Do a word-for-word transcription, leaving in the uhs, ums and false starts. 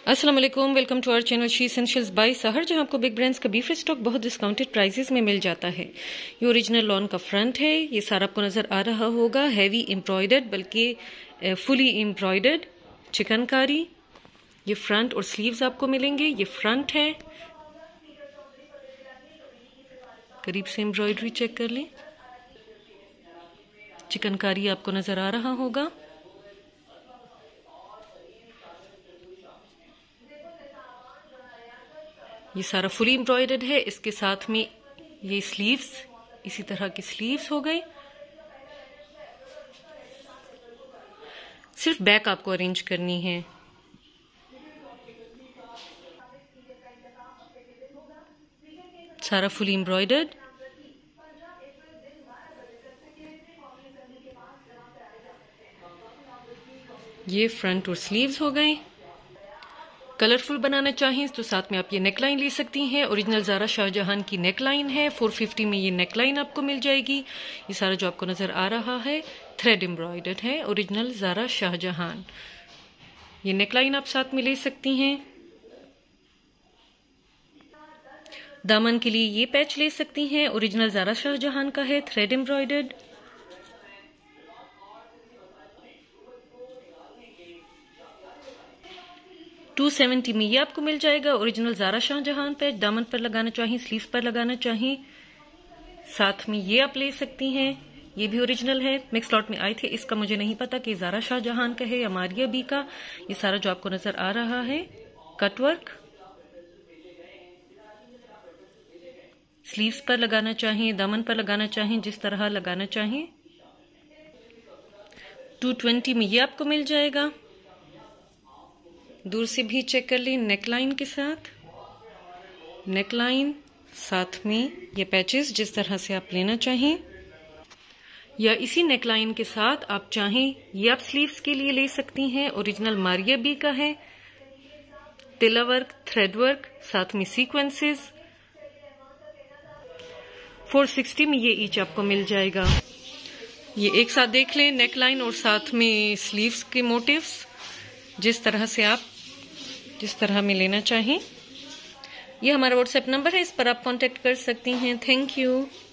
अस्सलाम वालेकुम, welcome to our channel she essentials by Sahar, जहां आपको बिग ब्रांड्स का बीफ स्टॉक बहुत डिस्काउंटेड प्राइसेस में मिल जाता है। ये ओरिजिनल लॉन का फ्रंट है, ये सारा आपको नजर आ रहा होगा। हैवी एम्ब्रॉयडर्ड, बल्कि फुली एम्ब्रॉयडर्ड चिकनकारी। ये फ्रंट और स्लीव्स आपको मिलेंगे। ये फ्रंट है, करीब से एम्ब्रॉयडरी चेक कर लें। चिकनकारी आपको नजर आ रहा होगा। ये सारा फुली एम्ब्रॉयडर्ड है। इसके साथ में ये स्लीव्स, इसी तरह की स्लीव्स हो गए। सिर्फ बैक आपको अरेंज करनी है। सारा फुली एम्ब्रॉयडर्ड। ये फ्रंट और स्लीव्स हो गए। कलरफुल बनाना चाहें तो साथ में आप ये नेकलाइन ले सकती हैं। ओरिजिनल ज़ारा शाहजहां की नेकलाइन है। चार सौ पचास में ये नेकलाइन आपको मिल जाएगी। ये सारा जो आपको नजर आ रहा है थ्रेड एम्ब्रॉयडर्ड है, ओरिजिनल ज़ारा शाहजहां। ये नेकलाइन आप साथ में ले सकती हैं। दामन के लिए ये पैच ले सकती हैं, ओरिजिनल ज़ारा शाहजहां का है, थ्रेड एम्ब्रॉयडर्ड। दो सौ सत्तर में ये आपको मिल जाएगा। ओरिजिनल ज़ारा शाहजहां पैच, दामन पर लगाना चाहिए, स्लीव्स पर लगाना चाहिए। साथ में ये आप ले सकती हैं, ये भी ओरिजिनल है। मिक्स लॉट में आए थे, इसका मुझे नहीं पता कि ज़ारा शाहजहां का है या मारिया बी का। ये सारा जो आपको नजर आ रहा है कटवर्क। स्लीव्स पर लगाना चाहिए, दामन पर लगाना चाहिए, जिस तरह लगाना चाहिए। दो सौ बीस में ये आपको मिल जाएगा। दूर से भी चेक कर लें। नेकलाइन के साथ, नेकलाइन साथ में ये पैचेस जिस तरह से आप लेना चाहें, या इसी नेकलाइन के साथ आप चाहें ये आप स्लीव्स के लिए ले सकती हैं। ओरिजिनल मारिया बी का है, तिला वर्क, थ्रेड वर्क, साथ में सीक्वेंसेस। चार सौ साठ में ये ईच आपको मिल जाएगा। ये एक साथ देख लें, नेकलाइन और साथ में स्लीव्स के मोटिव्स, जिस तरह से आप जिस तरह में लेना चाहें। ये हमारा व्हाट्सएप नंबर है, इस पर आप कांटेक्ट कर सकती हैं। Thank you.